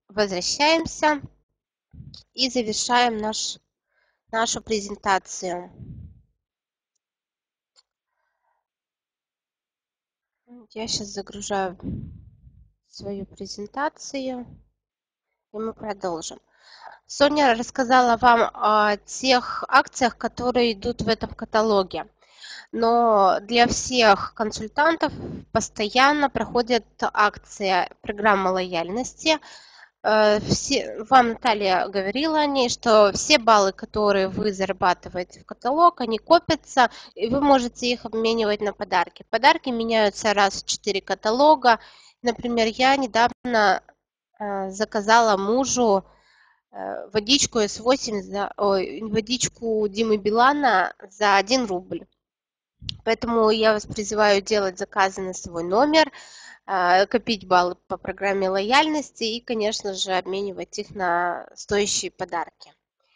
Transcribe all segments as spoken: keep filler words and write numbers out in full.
возвращаемся и завершаем наш, нашу презентацию. Я сейчас загружаю свою презентацию, и мы продолжим. Соня рассказала вам о тех акциях, которые идут в этом каталоге. Но для всех консультантов постоянно проходит акция программы лояльности. Все, вам Наталья говорила о ней, что все баллы, которые вы зарабатываете в каталог, они копятся, и вы можете их обменивать на подарки. Подарки меняются раз в четыре каталога. Например, я недавно заказала мужу водичку эс восемь, за, ой, водичку Димы Билана за один рубль. Поэтому я вас призываю делать заказы на свой номер, копить баллы по программе лояльности и, конечно же, обменивать их на стоящие подарки.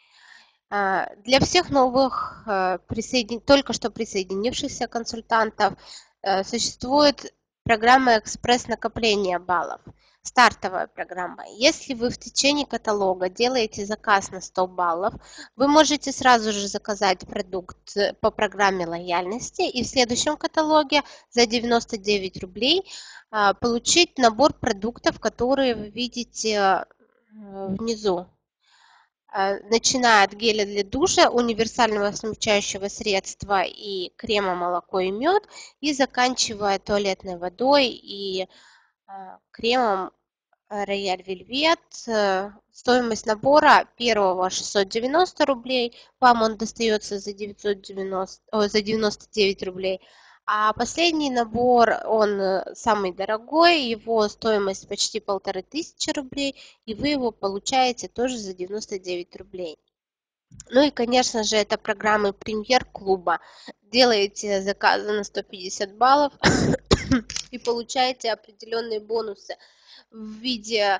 Для всех новых, присоедин... только что присоединившихся консультантов существует программа экспресс-накопления баллов. Стартовая программа. Если вы в течение каталога делаете заказ на сто баллов, вы можете сразу же заказать продукт по программе лояльности и в следующем каталоге за девяносто девять рублей получить набор продуктов, которые вы видите внизу. Начиная от геля для душа, универсального смягчающего средства и крема молоко и мед, и заканчивая туалетной водой и кремом Royal Velvet. Стоимость набора первого шестьсот девяносто рублей, вам он достается за, девятьсот девяносто, о, за девяносто девять рублей. А последний набор, он самый дорогой, его стоимость почти полторы тысячи рублей, и вы его получаете тоже за девяносто девять рублей. Ну и, конечно же, это программы премьер-клуба. Делаете заказы на сто пятьдесят баллов и получаете определенные бонусы в виде,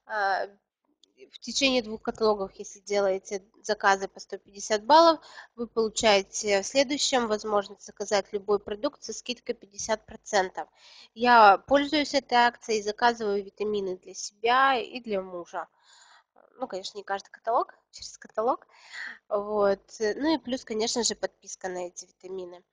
в течение двух каталогов, если делаете заказы по сто пятьдесят баллов, вы получаете в следующем возможность заказать любой продукт со скидкой пятьдесят процентов. Я пользуюсь этой акцией, заказываю витамины для себя и для мужа. Ну, конечно, не каждый каталог, через каталог. Вот. Ну и плюс, конечно же, подписка на эти витамины.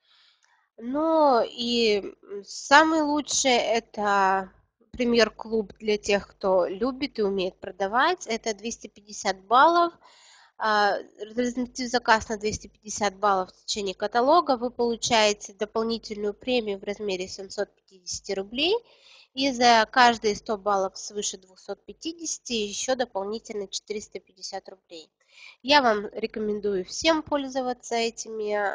Ну и самый лучший это премьер-клуб для тех, кто любит и умеет продавать. Это двести пятьдесят баллов. Разместив заказ на двести пятьдесят баллов в течение каталога, вы получаете дополнительную премию в размере семьсот пятьдесят рублей. И за каждые сто баллов свыше двухсот пятидесяти еще дополнительно четыреста пятьдесят рублей. Я вам рекомендую всем пользоваться этими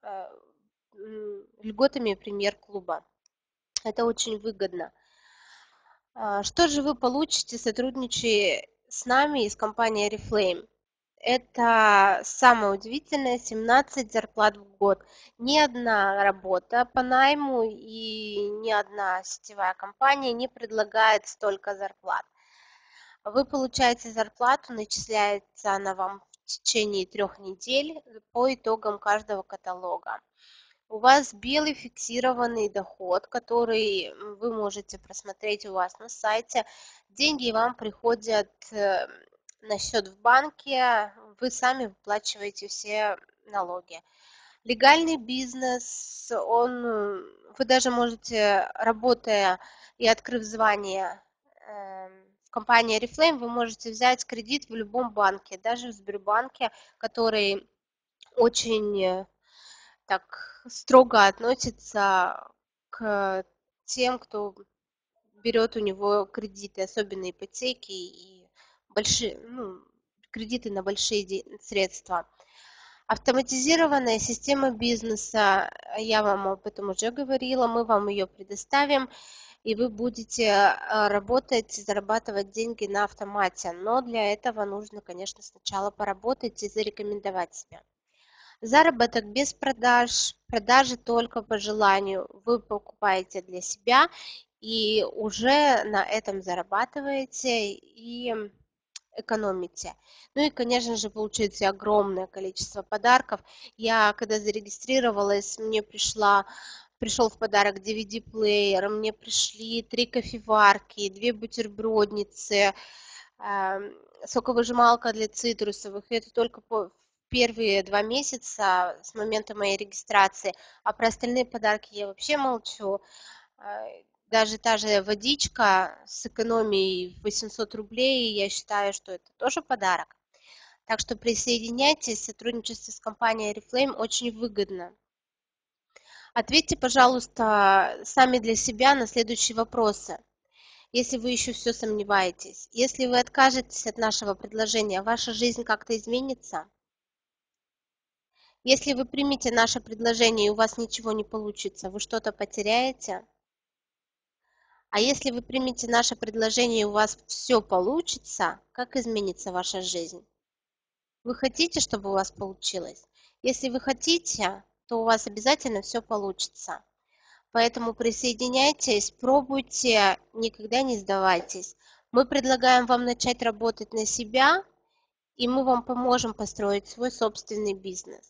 льготами премьер-клуба. Это очень выгодно. Что же вы получите, сотрудничая с нами и с компанией Oriflame? Это самое удивительное, семнадцать зарплат в год. Ни одна работа по найму и ни одна сетевая компания не предлагает столько зарплат. Вы получаете зарплату, начисляется она вам в течение трех недель по итогам каждого каталога. У вас белый фиксированный доход, который вы можете просмотреть у вас на сайте. Деньги вам приходят на счет в банке, вы сами выплачиваете все налоги. Легальный бизнес, он, вы даже можете, работая и открыв звание в компании Oriflame, вы можете взять кредит в любом банке, даже в Сбербанке, который очень так строго относится к тем, кто берет у него кредиты, особенно ипотеки и большие, ну, кредиты на большие средства. Автоматизированная система бизнеса, я вам об этом уже говорила, мы вам ее предоставим, и вы будете работать, зарабатывать деньги на автомате. Но для этого нужно, конечно, сначала поработать и зарекомендовать себя. Заработок без продаж, продажи только по желанию. Вы покупаете для себя и уже на этом зарабатываете и экономите. Ну и, конечно же, получите огромное количество подарков. Я, когда зарегистрировалась, мне пришла, пришел в подарок ди ви ди-плеер, мне пришли три кофеварки, две бутербродницы, соковыжималка для цитрусовых. И это только по первые два месяца с момента моей регистрации. А про остальные подарки я вообще молчу. Даже та же водичка с экономией в восемьсот рублей, я считаю, что это тоже подарок. Так что присоединяйтесь, сотрудничество с компанией Oriflame очень выгодно. Ответьте, пожалуйста, сами для себя на следующие вопросы. Если вы еще все сомневаетесь, если вы откажетесь от нашего предложения, ваша жизнь как-то изменится? Если вы примете наше предложение и у вас ничего не получится, вы что-то потеряете? А если вы примете наше предложение и у вас все получится, как изменится ваша жизнь? Вы хотите, чтобы у вас получилось? Если вы хотите, то у вас обязательно все получится. Поэтому присоединяйтесь, пробуйте, никогда не сдавайтесь. Мы предлагаем вам начать работать на себя, и мы вам поможем построить свой собственный бизнес.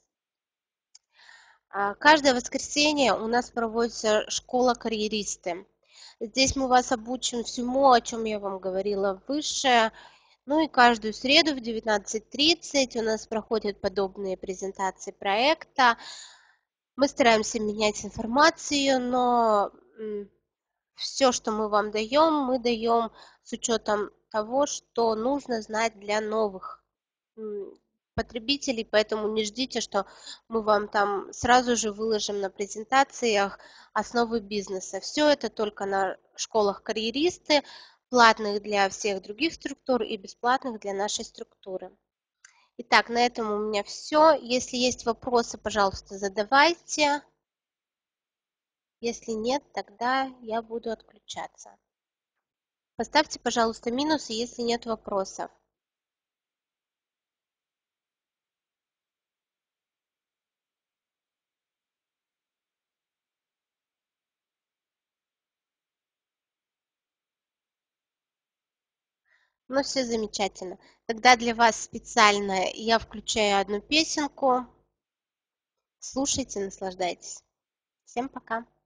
Каждое воскресенье у нас проводится школа карьеристы. Здесь мы вас обучим всему, о чем я вам говорила выше. Ну и каждую среду в девятнадцать тридцать у нас проходят подобные презентации проекта. Мы стараемся менять информацию, но все, что мы вам даем, мы даем с учетом того, что нужно знать для новых потребителей, поэтому не ждите, что мы вам там сразу же выложим на презентациях основы бизнеса. Все это только на школах карьеристы, платных для всех других структур и бесплатных для нашей структуры. Итак, на этом у меня все. Если есть вопросы, пожалуйста, задавайте. Если нет, тогда я буду отключаться. Поставьте, пожалуйста, минусы, если нет вопросов. Ну, все замечательно. Тогда для вас специально я включаю одну песенку. Слушайте, наслаждайтесь. Всем пока.